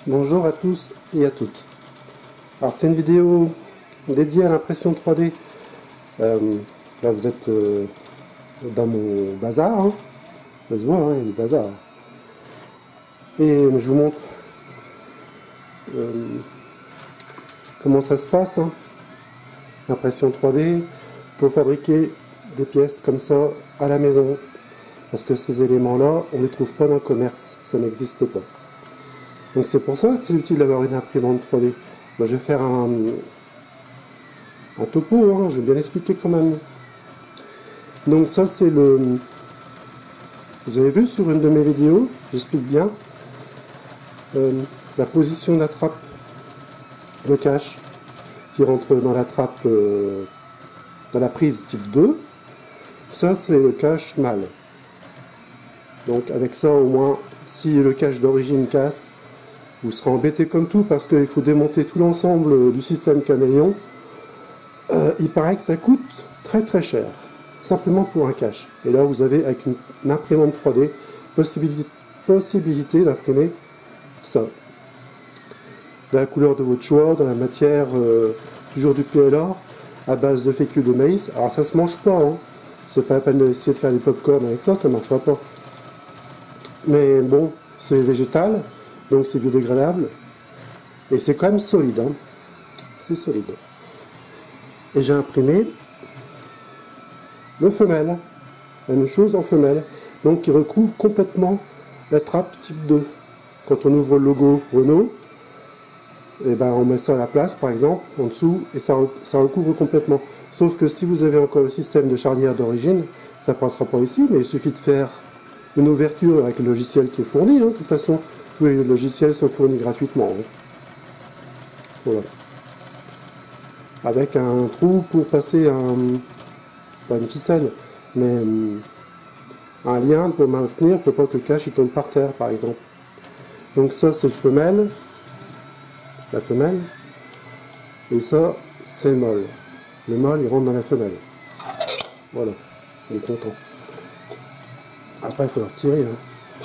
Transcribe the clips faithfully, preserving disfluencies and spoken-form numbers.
Bonjour à tous et à toutes. Alors c'est une vidéo dédiée à l'impression trois D. Euh, là vous êtes euh, dans mon bazar, hein. Ça se voit, hein, il y a du bazar. Et je vous montre euh, comment ça se passe, hein. L'impression trois D pour fabriquer des pièces comme ça à la maison. Parce que ces éléments-là, on ne les trouve pas dans le commerce, ça n'existe pas. Donc c'est pour ça que c'est utile d'avoir une imprimante trois D. Moi, je vais faire un, un topo, hein, je vais bien expliquer quand même. Donc ça c'est le... Vous avez vu sur une de mes vidéos, j'explique bien euh, la position de la trappe, le cache qui rentre dans la trappe, euh, dans la prise type deux. Ça c'est le cache mâle. Donc avec ça au moins, si le cache d'origine casse, vous serez embêté comme tout parce qu'il faut démonter tout l'ensemble du système caméléon. Euh, il paraît que ça coûte très très cher, simplement pour un cache. Et là vous avez avec une, une imprimante trois D possibilité, possibilité d'imprimer ça. Dans la couleur de votre choix, dans la matière, euh, toujours du P L A, à base de fécule de maïs. Alors ça se mange pas, hein. C'est pas la peine d'essayer de faire des pop-corn avec ça, ça ne marchera pas. Mais bon, c'est végétal. Donc c'est biodégradable et c'est quand même solide, hein. C'est solide. Et j'ai imprimé le femelle, la même chose en femelle, donc qui recouvre complètement la trappe type deux. Quand on ouvre le logo Renault, et ben on met ça à la place par exemple en dessous et ça, ça recouvre complètement. Sauf que si vous avez encore le système de charnière d'origine, ça passera pas ici, mais il suffit de faire une ouverture avec le logiciel qui est fourni, hein. De toute façon tous les logiciels sont fournis gratuitement, hein. Voilà. Avec un trou pour passer un, pas une ficelle, mais un lien pour maintenir, pour pas que le cache il tombe par terre par exemple. Donc ça c'est le femelle, la femelle, et ça c'est le mâle. Le mâle il rentre dans la femelle. Voilà, il est content. Après il faut le retirer, hein.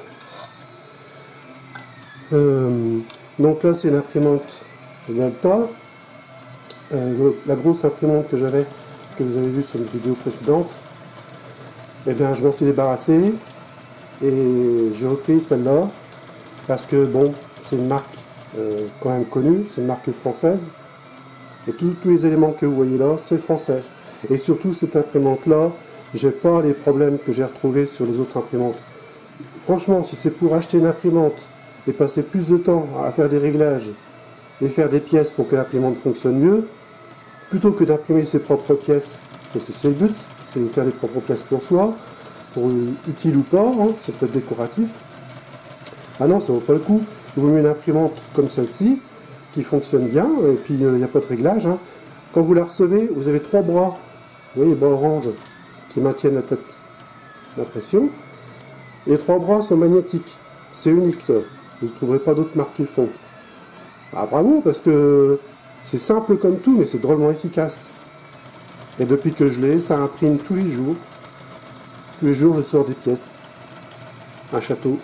Euh, donc là c'est une imprimante Delta, euh, la grosse imprimante que j'avais, que vous avez vu sur une vidéo précédente, et eh bien je m'en suis débarrassé et j'ai repris celle-là parce que bon c'est une marque euh, quand même connue, c'est une marque française et tous les éléments que vous voyez là c'est français, et surtout cette imprimante là j'ai pas les problèmes que j'ai retrouvés sur les autres imprimantes. Franchement, si c'est pour acheter une imprimante et passer plus de temps à faire des réglages et faire des pièces pour que l'imprimante fonctionne mieux, plutôt que d'imprimer ses propres pièces, parce que c'est le but, c'est de faire des propres pièces pour soi, pour utile ou pas, hein, ça peut être décoratif. Ah non, ça vaut pas le coup. Il vaut mieux une imprimante comme celle-ci, qui fonctionne bien, et puis il n'y a pas de réglage, hein. Quand vous la recevez, vous avez trois bras, vous voyez les bras orange, qui maintiennent la tête d'impression. Les trois bras sont magnétiques, c'est unique ça. Vous ne trouverez pas d'autres marques qui le font. Ah bravo, parce que c'est simple comme tout, mais c'est drôlement efficace. Et depuis que je l'ai, ça imprime tous les jours. Tous les jours, je sors des pièces. Un château.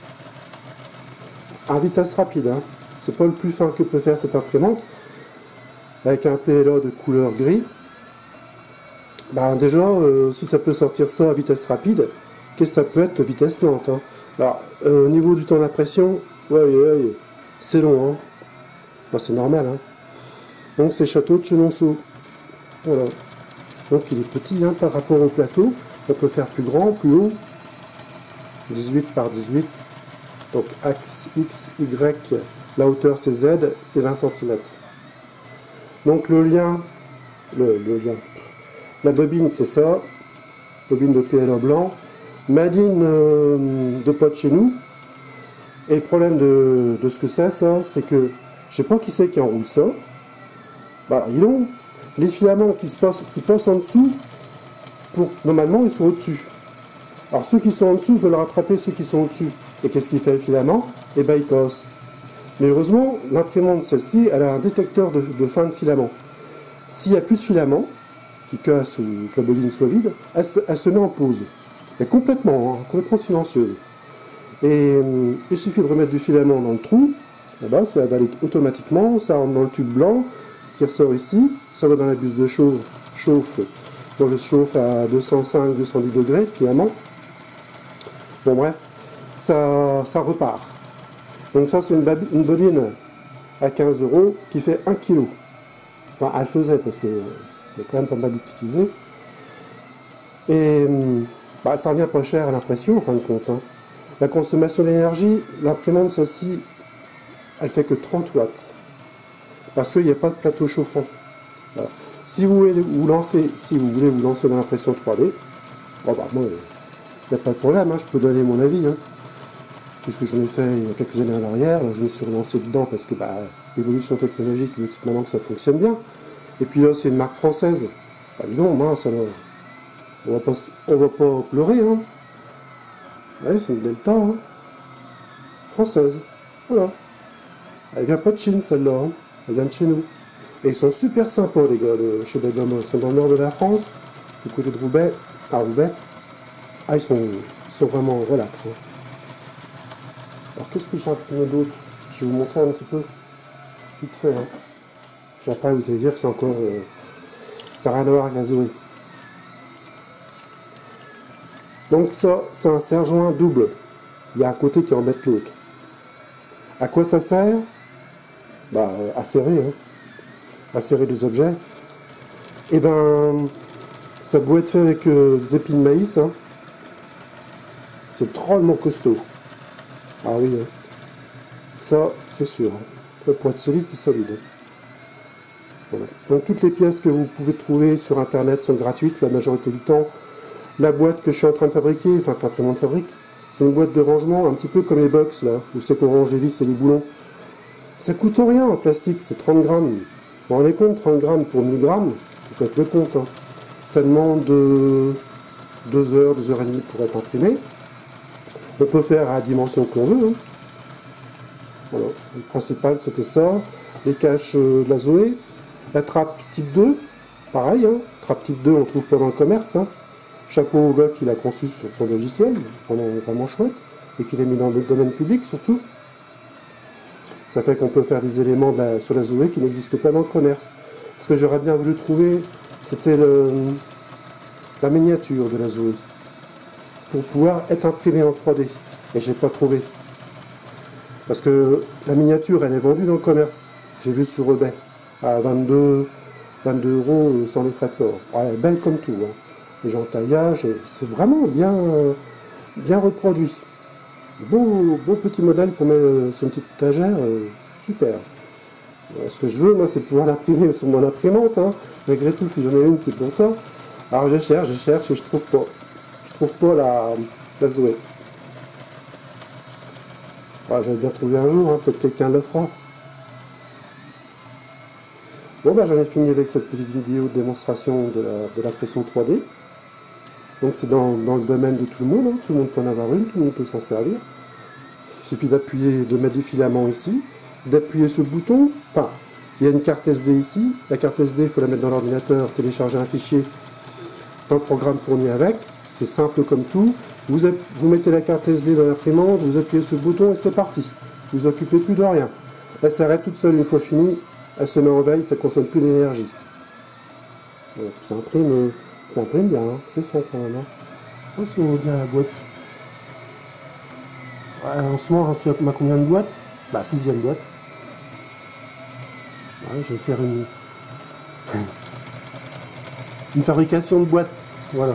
À vitesse rapide, hein. C'est pas le plus fin que peut faire cette imprimante. Avec un P L A de couleur gris. Ben déjà, euh, si ça peut sortir ça à vitesse rapide, qu'est-ce que ça peut être vitesse lente, hein. Alors, euh, au niveau du temps d'impression, ouais, ouais, ouais, c'est long, hein. Ben, c'est normal, hein. Donc c'est château de Chenonceau. Voilà. Donc il est petit, hein, par rapport au plateau. On peut faire plus grand, plus haut. dix-huit par dix-huit. Donc axe X, Y, la hauteur c'est Z, c'est vingt centimètres. Donc le lien, le, le lien, la bobine c'est ça, bobine de P L A blanc. Made in euh, de pas de chez nous. Et le problème de, de ce que c'est, ça, c'est que je sais pas qui c'est qui enroule ça. Bah, ils ont les filaments qui se passent, qui passent en dessous. Pour, normalement, ils sont au-dessus. Alors ceux qui sont en dessous veulent rattraper ceux qui sont au-dessus. Et qu'est-ce qu'il fait le filament? Et ben il casse. Mais heureusement, l'imprimante, celle-ci, elle a un détecteur de, de fin de filament. S'il n'y a plus de filament qui casse ou que la bobine soit vide, elle, elle se met en pause. Et complètement, hein, complètement silencieuse. Et euh, il suffit de remettre du filament dans le trou, Là-bas, ça valide automatiquement, ça rentre dans le tube blanc, qui ressort ici, ça va dans la buse de chauffe, chauffe, dans le chauffe à deux cent cinq à deux cent dix degrés finalement. Bon bref, ça, ça repart. Donc ça c'est une, une bobine à quinze euros qui fait un kilo. Enfin elle faisait parce que c'est quand même pas mal utilisé. Et bah, ça revient pas cher à l'impression en fin de compte. Hein. La consommation d'énergie, l'imprimante celle-ci, elle fait que trente watts. Parce qu'il n'y a pas de plateau chauffant. Voilà. Si vous voulez vous lancer, si vous voulez vous lancer dans l'impression trois D, bon bah moi, il n'y a pas de problème, hein, je peux donner mon avis. Hein. Puisque j'en ai fait il y a quelques années en arrière, je me suis relancé dedans parce que bah, l'évolution technologique veut maintenant que ça fonctionne bien. Et puis là, c'est une marque française. Bah, dis donc, mince, alors, on va pas, on va pas pleurer. Hein. Ouais, c'est une Delta hein. Française. Voilà. Elle vient pas de Chine, celle-là. Hein. Elle vient de chez nous. Et ils sont super sympas, les gars, de chez Dagoma. Ils sont dans le nord de la France, du côté de Roubaix. À Roubaix. Ah, ils sont, ils sont vraiment relax. Hein. Alors, qu'est-ce que j'ai imprimé d'autre? Je vais vous montrer un petit peu. Vite fait. Hein. Puis après, vous allez dire que c'est encore... Euh, ça n'a rien à voir avec la Zoé. Donc ça, c'est un serre-joint double. Il y a un côté qui embête l'autre. À quoi ça sert? Bah, à serrer. Hein. À serrer des objets. Et ben, ça doit être fait avec euh, des épis de maïs. Hein. C'est drôlement costaud. Ah oui, hein. Ça, c'est sûr. Hein. Pour être solide, c'est solide. Voilà. Donc toutes les pièces que vous pouvez trouver sur internet sont gratuites la majorité du temps. La boîte que je suis en train de fabriquer, enfin pas vraiment de fabrique, c'est une boîte de rangement un petit peu comme les box là, où c'est qu'on range les vis et les boulons. Ça coûte rien en plastique, c'est trente grammes. Vous vous rendez compte, trente grammes pour mille grammes, vous faites le compte. Hein. Ça demande euh, deux heures, deux heures et demie pour être imprimé. On peut faire à la dimension qu'on veut. Hein. Voilà. Le principal c'était ça. Les caches euh, de la Zoé. La trappe type deux, pareil, hein. Trappe type deux on trouve pas dans le commerce. Hein. Chapeau au gars qui l'a conçu sur son logiciel, vraiment, vraiment chouette, et qu'il a mis dans le domaine public surtout. Ça fait qu'on peut faire des éléments de la, sur la Zoé qui n'existent pas dans le commerce. Ce que j'aurais bien voulu trouver, c'était la miniature de la Zoé, pour pouvoir être imprimée en trois D. Et j'ai pas trouvé. Parce que la miniature, elle est vendue dans le commerce. J'ai vu sur eBay, à vingt-deux euros sans les frais de port. Ouais, elle est belle comme tout. Hein. Les gens taillage, c'est vraiment bien, bien reproduit. Beau, beau petit modèle pour mettre sur une petite étagère, euh, super. Euh, ce que je veux, moi, c'est pouvoir l'imprimer sur mon imprimante. Hein. Malgré tout, si j'en ai une, c'est pour ça. Alors je cherche, je cherche et je trouve pas. Je trouve pas la, la Zoé. Ouais, j'avais bien trouvé un jour, hein, peut-être quelqu'un le fera. Bon, ben j'en ai fini avec cette petite vidéo de démonstration de l'impression trois D. Donc c'est dans, dans le domaine de tout le monde, hein. Tout le monde peut en avoir une, tout le monde peut s'en servir. Il suffit d'appuyer, de mettre du filament ici, d'appuyer sur le bouton, enfin, il y a une carte S D ici, la carte S D il faut la mettre dans l'ordinateur, télécharger un fichier dans le programme fourni avec, c'est simple comme tout, vous, vous mettez la carte S D dans l'imprimante, vous appuyez sur le bouton et c'est parti, vous vous occupez plus de rien. Elle s'arrête toute seule une fois finie, elle se met en veille, ça ne consomme plus d'énergie. Ça imprime... Ça imprime bien, hein. C'est fait quand même. Hein. Oh, c'est bien la boîte. Ouais, en ce moment, on a combien de boîtes? Bah, sixième boîte. Ouais, je vais faire une... une fabrication de boîtes. Voilà.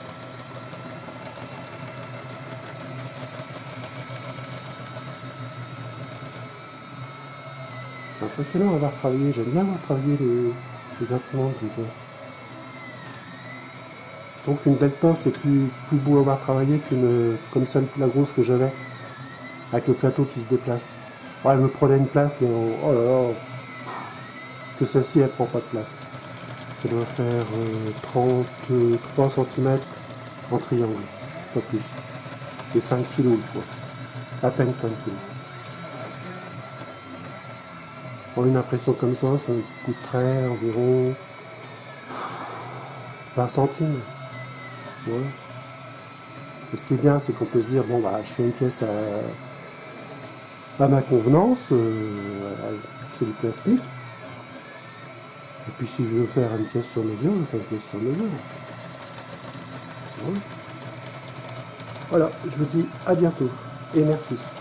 C'est impressionnant d'avoir travaillé. J'aime bien avoir travaillé les, les imprimantes comme ça. Je trouve qu'une Delta c'est plus, plus beau à avoir travaillé qu'une comme celle la grosse que j'avais avec le plateau qui se déplace. Ouais, elle me prenait une place mais oh, oh là là, que celle-ci elle prend pas de place. Ça doit faire euh, trente-trois centimètres en triangle, pas plus. Et cinq kilos le poids, à peine cinq kilos. Pour une impression comme ça, ça me coûterait environ vingt centimes. Voilà. Et ce qui est bien, c'est qu'on peut se dire, bon bah je fais une pièce à, à ma convenance, euh, c'est du plastique. Et puis si je veux faire une pièce sur mesure, je fais une pièce sur mesure. Voilà, je vous dis à bientôt et merci.